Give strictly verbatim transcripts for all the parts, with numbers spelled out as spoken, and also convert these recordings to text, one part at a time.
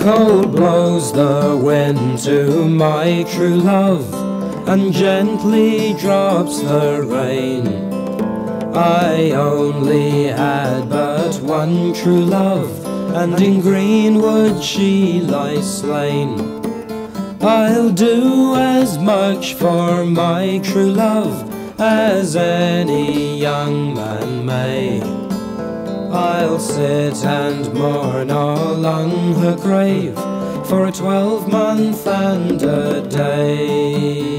Cold blows the wind to my true love, and gently drops the rain. I only had but one true love, and in greenwood she lies slain. I'll do as much for my true love as any young man may. I'll sit and mourn along her grave for a twelvemonth and a day.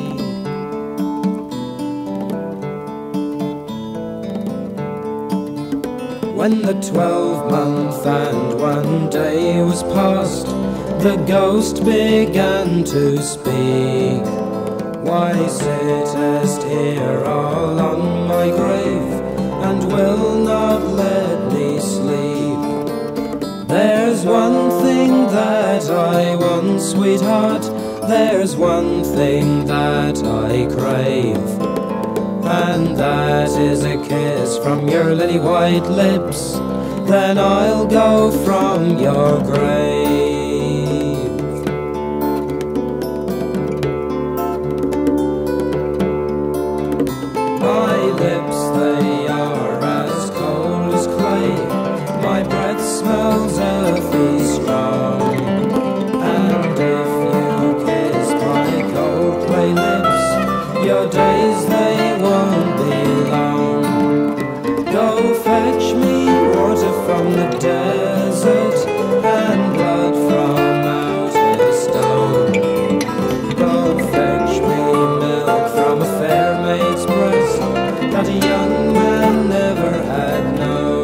When the twelvemonth and one day was past, the ghost began to speak. Why sittest here all on my grave, and will not let me sleep? There's one thing that I want, sweetheart, there's one thing that I crave, and that is a kiss from your lily white lips, then I'll go from your grave. My lips, they are as cold as clay, my breath smells earthy strong, and if you kiss my cold clay lips, your days they won't be long. Go fetch me water from the desert, and blood from out a stone. Go fetch me milk from a fair maid's breast that a young man never had known.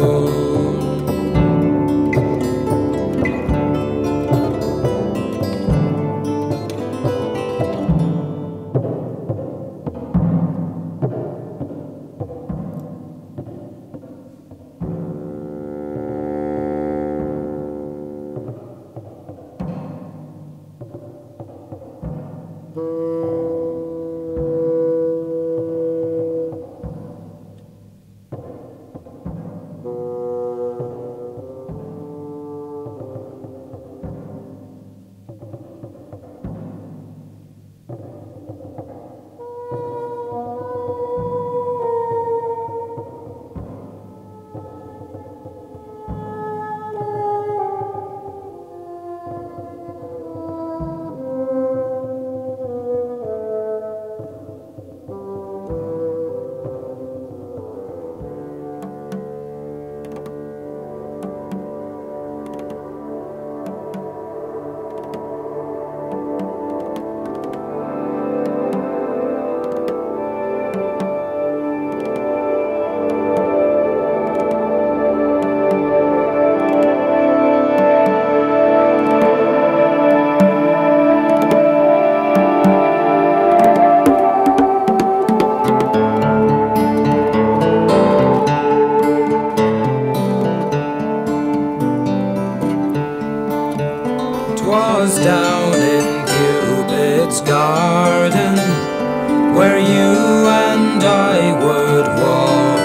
Was down in Cupid's garden, where you and I would walk.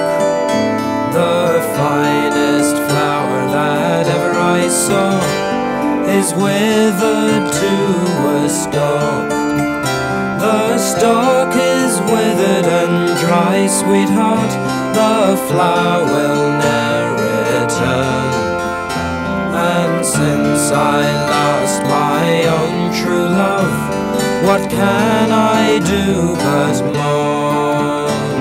The finest flower that ever I saw is withered to a stalk. The stalk is withered and dry, sweetheart, the flower will ne'er return. And since I lost my own true love, what can I do but mourn?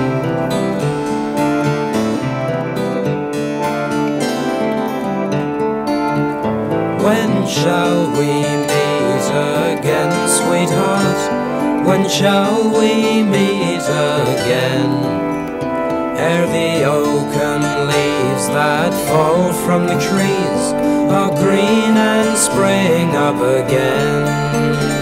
When shall we meet again, sweetheart? When shall we meet again? Ere the oaken leaves that fall from the trees are green and spring up again.